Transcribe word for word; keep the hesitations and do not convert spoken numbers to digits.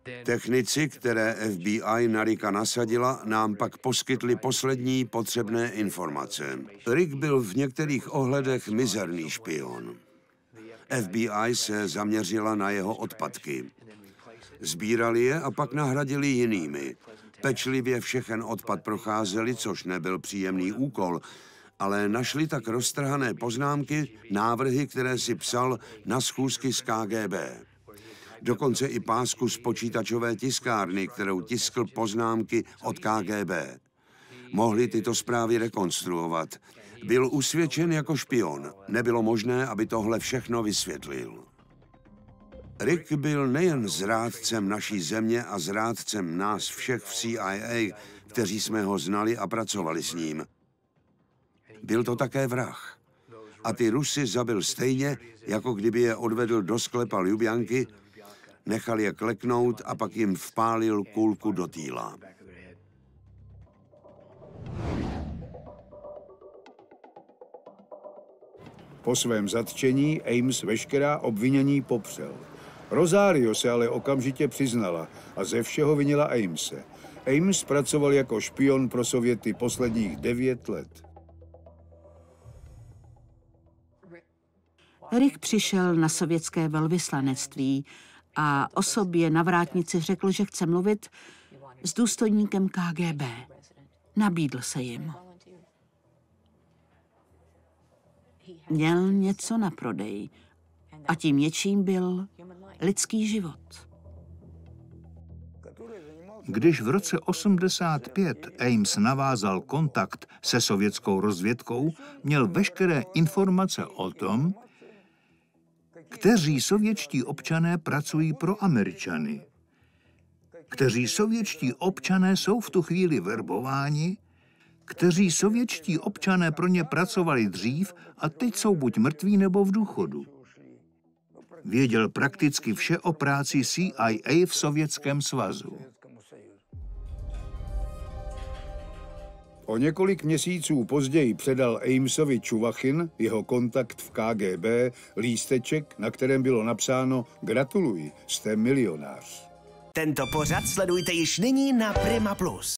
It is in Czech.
Technici, které F B I na Ricka nasadila, nám pak poskytli poslední potřebné informace. Rick byl v některých ohledech mizerný špion. F B I se zaměřila na jeho odpadky. Sbírali je a pak nahradili jinými. Pečlivě všechen odpad procházeli, což nebyl příjemný úkol, ale našli tak roztrhané poznámky, návrhy, které si psal na schůzky s K G B. Dokonce i pásku z počítačové tiskárny, kterou tiskl poznámky od K G B. Mohli tyto zprávy rekonstruovat. Byl usvědčen jako špion. Nebylo možné, aby tohle všechno vysvětlil. Rick byl nejen zrádcem naší země a zrádcem nás všech v C I A, kteří jsme ho znali a pracovali s ním. Byl to také vrah. A ty Rusy zabil stejně, jako kdyby je odvedl do sklepa Lubjanky, nechal je kleknout a pak jim vpálil kulku do týla. Po svém zatčení Ames veškerá obvinění popřel. Rosario se ale okamžitě přiznala a ze všeho vinila Amese. Ames pracoval jako špion pro Sověty posledních devět let. Rick přišel na sovětské velvyslanectví a osobě na vrátnici řekl, že chce mluvit s důstojníkem K G B. Nabídl se jim. Měl něco na prodej a tím něčím byl lidský život. Když v roce osmdesát pět Ames navázal kontakt se sovětskou rozvědkou, měl veškeré informace o tom, kteří sovětští občané pracují pro Američany, kteří sovětští občané jsou v tu chvíli verbováni, kteří sovětští občané pro ně pracovali dřív a teď jsou buď mrtví nebo v důchodu. Věděl prakticky vše o práci C I A v Sovětském svazu. O několik měsíců později předal Amesovi Čuvachin, jeho kontakt v K G B, lísteček, na kterém bylo napsáno "Gratuluji, jste milionář". Tento pořad sledujte již nyní na Prima Plus.